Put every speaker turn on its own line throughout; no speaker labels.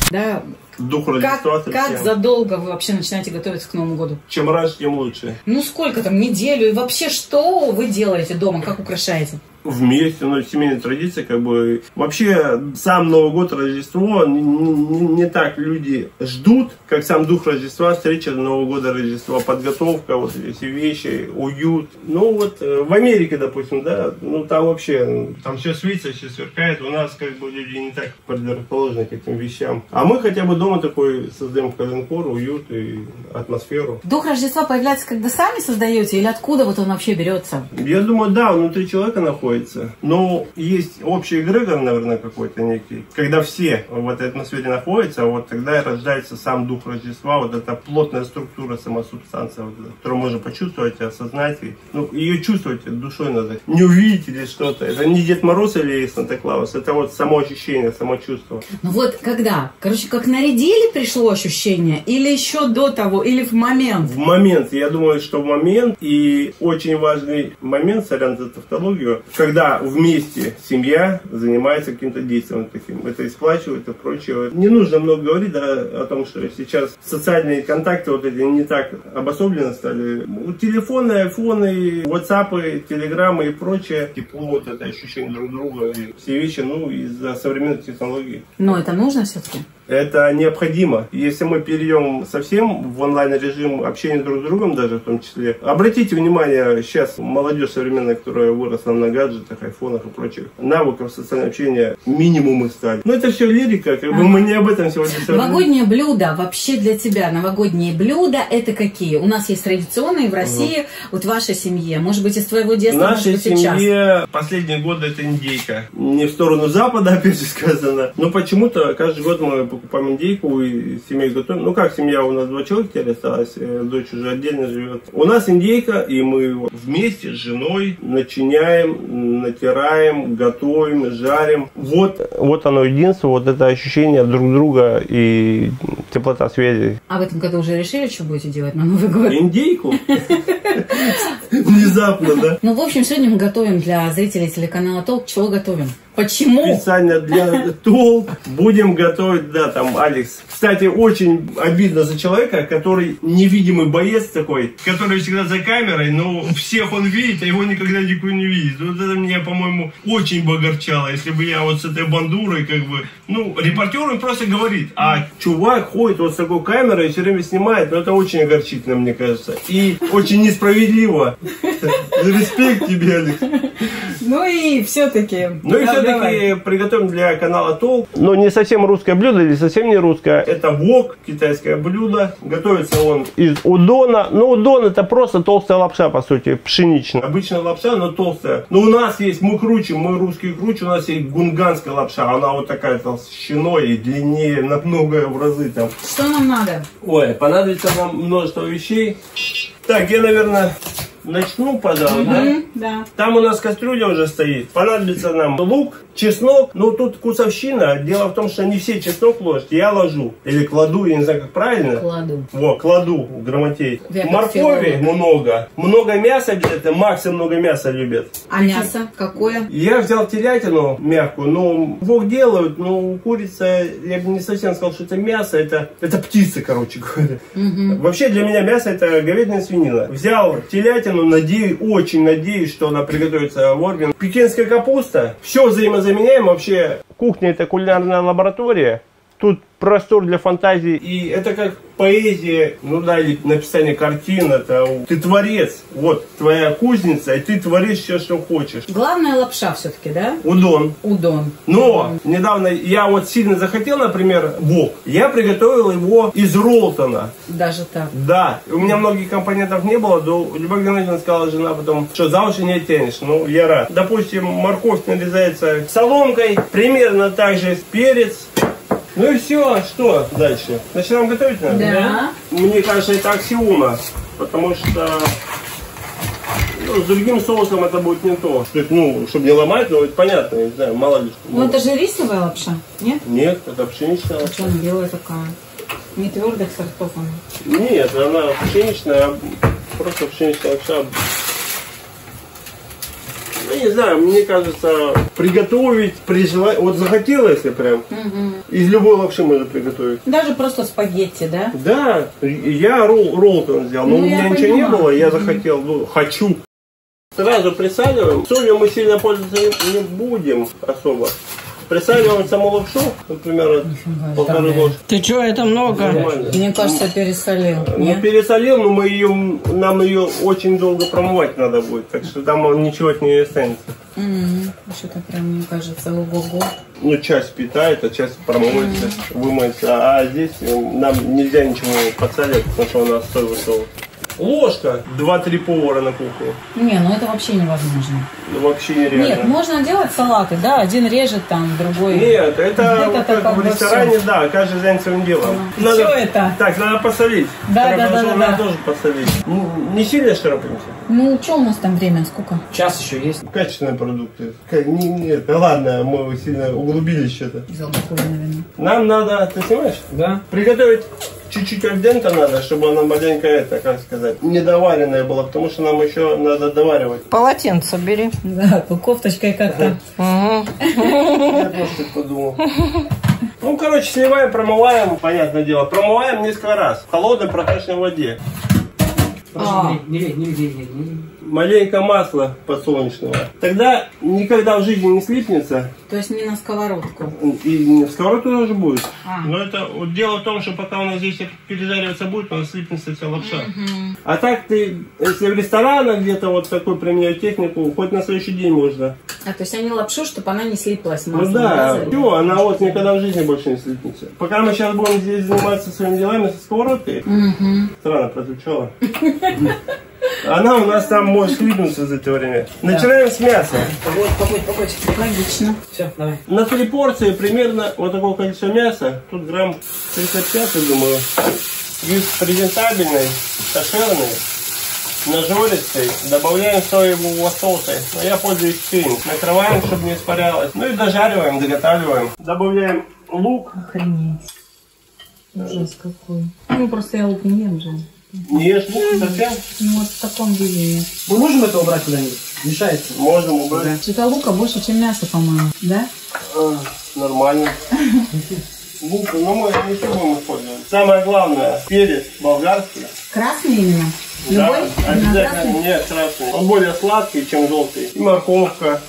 Да.
Дух Рождества.
Как задолго вы вообще начинаете готовиться к Новому году?
Чем раньше, тем лучше.
Ну сколько там, неделю? И вообще что вы делаете дома? Как украшаете?
Вместе, но семейная традиция, как бы. Вообще, сам Новый год, Рождество, не так люди ждут, как сам дух Рождества, встреча Нового года, Рождества, подготовка, вот эти вещи, уют. Ну вот, в Америке, допустим, да, ну там вообще, там все светится, все сверкает, у нас как бы люди не так предрасположены к этим вещам. А мы хотя бы дома такой создаем коленкор, уют и атмосферу.
Дух Рождества появляется, когда сами создаете, или откуда вот он вообще берется?
Я думаю, да, внутри человека находится. Но есть общий эгрегор, наверное, какой-то некий. Когда все в этой атмосфере находятся, вот тогда и рождается сам дух Рождества, вот эта плотная структура, сама субстанция, вот, которую можно почувствовать, осознать. Ну, ее чувствовать душой надо. Не увидеть или что-то. Это не Дед Мороз или Санта-Клаус, это вот само ощущение, само чувство.
Ну вот когда? Короче, как нарядили, пришло ощущение? Или еще до того, или в момент?
В момент. Я думаю, что в момент. И очень важный момент, сорян за тавтологию, когда вместе семья занимается каким-то действием таким. Это и сплачивает, и прочее. Не нужно много говорить, да, о том, что сейчас социальные контакты вот эти не так обособленно стали. Телефоны, айфоны, ватсапы, телеграммы и прочее. Тепло, вот это ощущение друг друга. И все вещи, ну, из-за современных технологий.
Но это нужно все-таки?
Это необходимо. Если мы перейдем совсем в онлайн-режим общения друг с другом, даже в том числе. Обратите внимание, сейчас молодежь современная, которая выросла на гаджетах, айфонах и прочих навыков социального общения, минимумы стали. Но это все лирика, как бы мы не об этом сегодня говорим.
Новогодние блюда, вообще для тебя, новогодние блюда, это какие? У нас есть традиционные в России, вот в вашей семье, может быть, из твоего детства,
в нашей
может быть, сейчас.
семье последние годы это индейка. Не в сторону Запада, опять же сказано, но почему-то каждый год мы покупаем индейку и семей готовим. Ну как семья, у нас 2 человека теперь осталось, дочь уже отдельно живет. У нас индейка, и мы вместе с женой начиняем, натираем, готовим, жарим. Вот оно единство, вот это ощущение друг друга и теплота связи.
А в этом году уже решили, что будете делать на Новый год?
Индейку? Внезапно, да?
Ну, в общем, сегодня мы готовим для зрителей телеканала Толк. Чего готовим? Почему?
Специально для Толк будем готовить, да, там, Алекс. Кстати, очень обидно за человека, который невидимый боец такой, который всегда за камерой, но всех он видит, а его никогда никто не видит. Вот это меня, по-моему, очень бы огорчало, если бы я вот с этой бандурой, как бы, ну, репортер он просто говорит, а чувак ходит вот с такой камерой и все время снимает, но это очень огорчительно, мне кажется. И очень несправедливо. Респект тебе, Алекс.
Ну и все-таки
приготовим для канала Толк. Но не совсем русское блюдо или совсем не русское. Это вок, китайское блюдо. Готовится он из удона. Ну, удон это просто толстая лапша, по сути, пшеничная. Обычная лапша, но толстая. Но у нас есть, мы круче, мы русские круче, у нас есть гунганская лапша. Она вот такая толщиной и длиннее намного в разы там.
Что нам надо?
Ой, понадобится нам множество вещей. Так, я, наверное, начну, пожалуй,
да?
Там у нас кастрюля уже стоит. Понадобится нам лук, чеснок. Ну, тут вкусовщина. Дело в том, что не все чеснок ложат. Я ложу. Или кладу, я не знаю, как правильно.
Кладу.
Кладу, грамотей. Моркови много. Много мяса обязательно. Максы много мяса любят.
А мясо какое?
Я взял телятину мягкую. Ну, вок делают, но курица, я бы не совсем сказал, что это мясо. Это птица, короче говоря. Вообще для меня мясо это говядина, свинина. Взял телятину, очень надеюсь, что она приготовится вовремя. Пекинская капуста. Все взаимозаменяем. Вообще кухня это кулинарная лаборатория. Тут простор для фантазии. И это как поэзия, ну да, или написание картин. Это ты творец. Вот твоя кузница, и ты творишь все, что хочешь.
Главная лапша все-таки, да?
Удон.
Удон.
Но недавно я вот сильно захотел, например, вок. Я приготовил его из роллтона.
Даже так?
Да. У меня многих компонентов не было. Любовь Геннадьевна сказала, жена потом, что за уши не оттянешь. Ну, я рад. Допустим, морковь нарезается соломкой. Примерно так же перец. Ну и все, что дальше? Начинаем готовить, наверное?
Да.
Мне кажется, это аксиома, потому что с другим соусом это будет не то. Ну, чтобы не ломать, но это понятно, не знаю, мало ли что.
Ну это же рисовая лапша, нет?
Нет, это пшеничная лапша.
А что она белая такая? Не твердых сортов она?
Нет, она пшеничная, просто пшеничная лапша. не знаю, мне кажется, приготовить при желании. Вот захотела, если прям, из любой лапши можно приготовить.
Даже просто спагетти, да?
Да, я роллтон сделал, но у меня ничего не было, я захотел, ну, хочу. Сразу присаливаем. Солью мы сильно пользоваться не будем особо. Присаливаем саму лапшу, например, полторы ложки.
Ты что, это много?
Нормально.
Мне кажется, пересолил.
Ну, пересолил, но нам ее очень долго промывать надо будет, так что там ничего от нее не останется.
Что-то прям, мне кажется, ого-го.
Ну, часть питает, а часть промывается, вымоется. А здесь нам нельзя ничего подсаливать, потому что у нас соевый соус. Ложка, 2-3 повара на кухне.
Не, ну это вообще невозможно.
Ну, вообще нереально.
Нет, можно делать салаты, да, один режет там, другой.
Нет, это как в ресторане,
все.
да, каждый занят своим делом.
Что это?
Так, надо посолить.
Да.
Надо тоже посолить. Не сильно шарапаемся?
Ну, что у нас там время, сколько?
Час еще есть.
Качественные продукты. Нет, да ладно, мы сильно углубились что-то.
Взял такое, наверное.
Нам надо, ты снимаешь?
Да.
Приготовить чуть-чуть альдента надо, чтобы она маленько, это, как сказать, недоваренная была, потому что нам еще надо доваривать.
Полотенце бери.
Да, кофточкой как-то.
Я просто подумал. Ну, короче, сливаем, промываем, понятное дело. Промываем несколько раз в холодной проточной воде.
Не.
Маленько масла подсолнечного. Тогда никогда в жизни не слипнется.
То есть не на сковородку.
И в сковородку тоже будет.
А.
Но это вот дело в том, что пока у нас здесь пережариваться будет, у нас слипнется вся лапша. А так ты, если в ресторанах где-то вот такую применяют технику, хоть на следующий день можно.
А, то есть они лапшу, чтобы она не слиплась
Ну
маслом.
да, все, она вот никогда в жизни больше не слипнется. Пока мы сейчас будем здесь заниматься своими делами со сковородкой, странно прозвучало. Она у нас там может слипнуться за это время. Начинаем с мяса.
Погодь. Логично.
Все, давай.
На 3 порции примерно вот такое количество мяса. Тут грамм 35, я думаю. Из презентабельной, кошерной, нажористой добавляем соевого соуса. Но я пользуюсь финк. Накрываем, чтобы не испарялось. Ну и дожариваем, доготавливаем. Добавляем лук.
Охренеть. Ужас какой. Ну, просто я лук не ем же.
Не ешь лук совсем?
Ну, вот в таком виде нет.
Мы можем это убрать куда-нибудь? Мешается.
Можем убрать.
Что-то лука больше, чем мясо, по-моему. Да?
Нормально. Лук, но мы не все будем использовать. Самое главное, перец болгарский.
Красный именно?
Да,
Любой? Именно
обязательно.
красный?
Нет, красный. Он более сладкий, чем желтый. И морковка.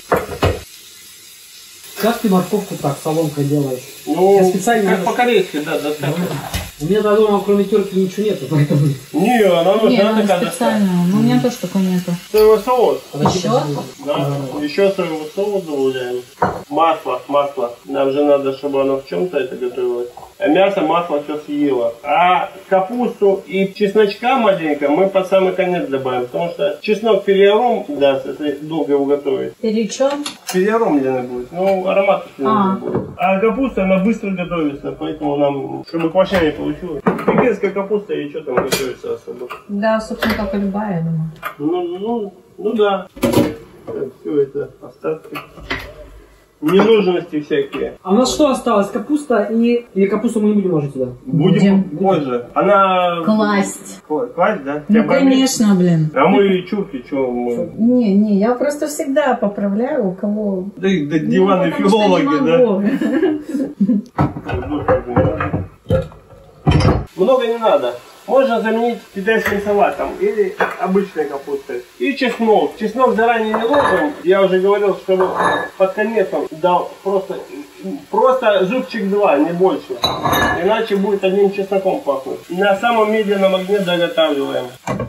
Как ты морковку так соломкой делаешь?
Ну,
Я специально
как по-корейски, да, доставка.
У меня дома кроме терки ничего нету, поэтому...
Не, она
Не,
нужна
надо
такая доставка.
специально. Ну, у меня тоже такой нету.
Соевый соус.
Еще?
Да. Еще соевый соус добавляем. Масло. Нам же надо, чтобы оно в чем-то это готовилось. А мясо, масло все съело. А капусту и чесночка маленько мы под самый конец добавим. Потому что чеснок переаром даст, если долго его готовить.
Перечем?
Переаромленный будет. Ну, аромат будет. А капуста, она быстро готовится. Поэтому нам, чтобы квашня не получилось. Пекинская капуста и что там готовится особо.
Да, собственно, как и любая, я думаю.
Ну да. Все это остатки. Ненужности всякие.
А у нас что осталось? Капуста и... Или капусту мы не будем ложить туда?
Будем позже. Она...
Класть.
Класть, да?
Ну, конечно, блин.
А мы чурки, что мы...
Не, я просто всегда поправляю, у кого...
Да диванные филологи, да? Много не надо. Можно заменить китайским салатом или обычной капустой. И чеснок. Чеснок заранее не ложим. Я уже говорил, чтобы под конец он дал просто зубчик 2, не больше. Иначе будет одним чесноком пахнуть. На самом медленном огне доготавливаем.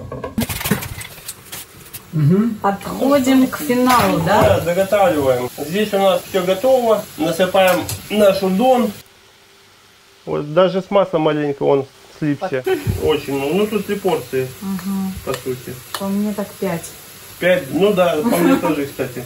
Подходим к финалу, да?
Да, доготавливаем. Здесь у нас все готово. Насыпаем наш удон. Вот даже с маслом маленько он слипся. Очень много. Ну тут 3 порции, по сути.
По мне так 5.
5, ну да, по мне тоже, кстати.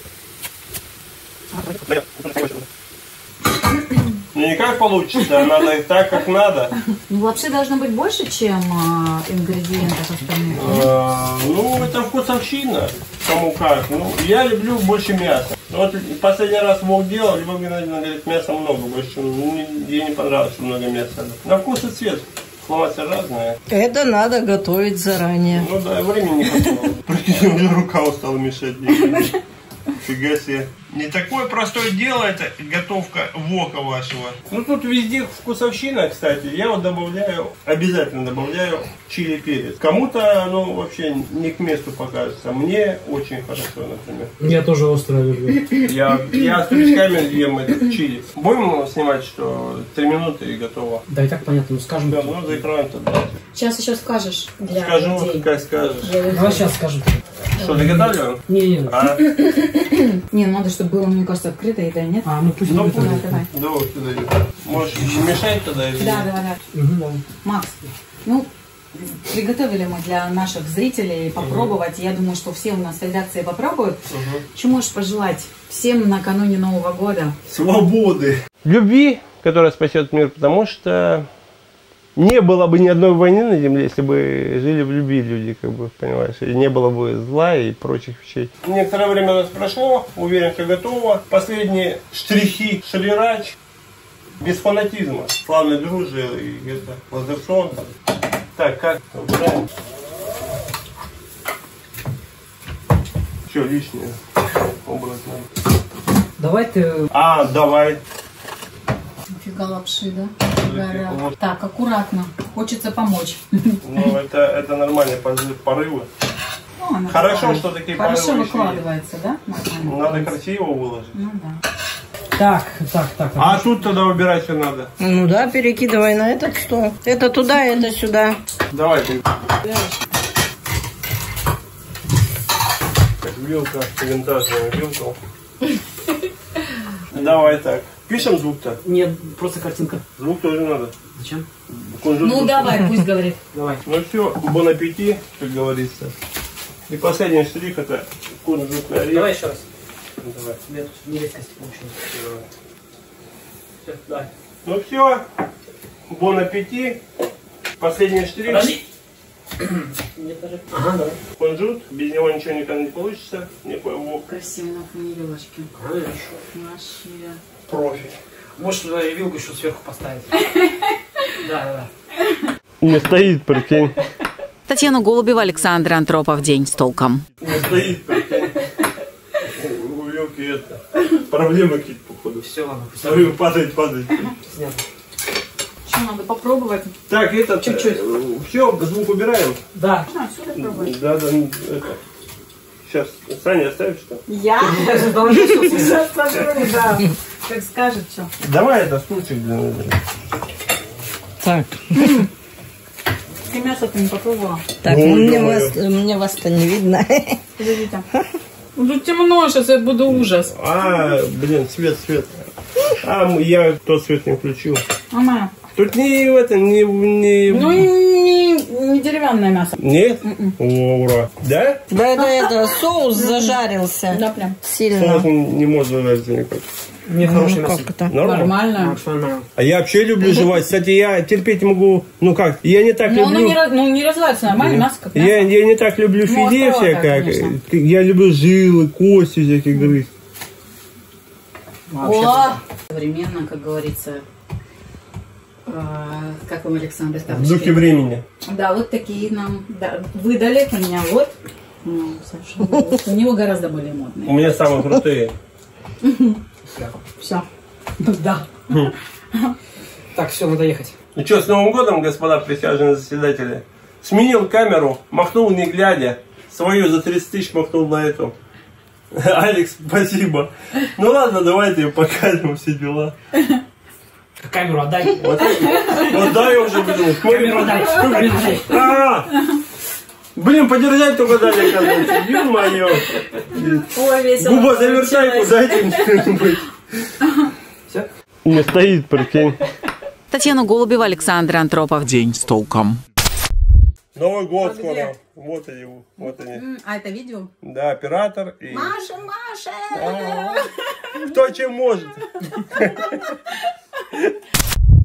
Ну никак получится, надо так, как надо.
Ну, вообще должно быть больше, чем ингредиентов остальных.
Ну, это вкусовщина, кому как. Ну, я люблю больше мяса. Вот последний раз Вов делал, Любовь Геннадьевна говорит, мяса много больше. Ну, ей не понравилось, что много мяса. На вкус и цвет. Слова-то разные.
Это надо готовить заранее.
Ну да, времени не хватало. Прикинь, уже рука устала мешать. Фига себе. Не такое простое дело это готовка вока вашего. Ну тут везде вкусовщина, кстати. Я вот добавляю, обязательно добавляю чили перец. Кому-то оно вообще не к месту покажется. Мне очень хорошо, например.
Я тоже острое люблю.
Я с крючками ем этот чили. Будем снимать, что 3 минуты и готово.
Да и так понятно, ну скажем.
Да, ну за экран тогда.
Сейчас еще скажешь для
Скажу,
людей.
как скажешь.
Давай сейчас скажем.
Что, доготавливаем?
Не.
А?
Не, надо, чтобы было, мне кажется, открыто, еда нет.
А, ну пусть
Ну,
будет.
Давай, давай.
Да, вот сюда идет. Можешь мешать тогда или
Да,
нет?
давай.
Да.
Макс, ну, приготовили мы для наших зрителей попробовать. Я думаю, что все у нас в редакции попробуют. Что можешь пожелать всем накануне Нового года?
Свободы. Любви, которая спасет мир, потому что не было бы ни одной войны на земле, если бы жили в любви люди, как бы, понимаешь, и не было бы зла и прочих вещей. Некоторое время у нас прошло, уверенка готова. Последние штрихи, шрирач, без фанатизма, славной дружбы и это, лазерсон. Так, как? Убираем. Что лишнее? Убрать надо.
Давай ты...
Давай.
Фига лапши, да? Гора.
Вот.
Так, аккуратно. Хочется помочь.
Ну, это нормальные порывы.
Ну, она
Хорошо,
такая.
что такие
Хорошо
порывы еще
выкладывается, да? Нормально.
Надо красиво выложить.
Ну да.
Так.
А тут тогда выбирать что надо.
Ну да, перекидывай на этот стол. Это туда, это сюда.
Давай ты. Так, вилка, винтажная вилка. Давай так. Пишем звук-то.
Нет, просто картинка.
Звук тоже надо.
Зачем?
Ну давай, пусть говорит.
Давай.
Ну все, бон аппетит, как говорится. И последний штрих это кунжутный орех.
Давай еще раз.
Давай.
У меня тут нерезкость получилась. Все, давай.
Ну все, бон аппетит. Последний штрих.
Подожди. Мне тоже. Ага, давай.
Кунжут, без него ничего никогда не получится. Никакой вок.
Красиво на фоне вилочки.
Хорошо.
Вообще.
Профи.
Можешь туда и вилку еще сверху поставить. Да.
Не стоит, прикинь.
Татьяна Голубева, Александр Антропов. День с толком.
Не стоит, прикинь. У вилки это. Проблемы какие-то, походу.
Все, ладно.
Смотрю, падает.
Снято.
Что, надо попробовать?
Так, это
Чуть-чуть.
Все, звук убираем.
Да.
Отсюда пробовать.
Да, это. Сейчас, Саня, оставишь что?
Я? Да. Как скажет, что.
Давай это стульчик для нас.
Так,
Ты мясо-то не попробовала?
так,
Ой,
мне
ё-моё.
вас-то не видно.
Подождите. Тут темно, сейчас это буду ужас.
Блин, свет. Я тот свет не включил.
Мама.
Тут не...
Ну не деревянное мясо.
Нет? О, ура. Да?
Да, это соус зажарился.
Да, прям.
Сильно.
Соус не может зажариться никак.
Не хорошее мясо.
Как это?
Нормально.
Нормально.
А я вообще люблю жевать. Кстати, я терпеть не могу. Ну как, я не так
Но оно
люблю...
не развивается нормально, мясо как мясо.
Я не так люблю
Ну,
филе
островатое,
всякое.
конечно.
Я люблю жилы, кости всякие грызть.
О, современно, как говорится. Как вам, Александр,
В
тапочки?
духе времени.
Да, вот такие нам выдали. У меня вот. Ну, Саша, у него гораздо более
У
модные.
меня самые крутые.
Все. Да.
Так, все, надо ехать.
Ну что, с Новым годом, господа присяжные заседатели. Сменил камеру, махнул не глядя. Свою за 30 тысяч махнул на эту. Алекс, спасибо. Ну ладно, давайте ее покажем, все дела.
Камеру отдай.
Вот дай уже, блин.
Камеру отдай.
Блин, подержать только дали, оказывается. Ё-моё.
Ой, весело.
Губа завершайку дайте мне.
Все?
Не стоит, прикинь.
Татьяна Голубева, Александр Антропов. День с толком.
Новый год скоро. Вот они. Вот они.
А это видео?
Да, оператор и...
Маша!
Кто чем может.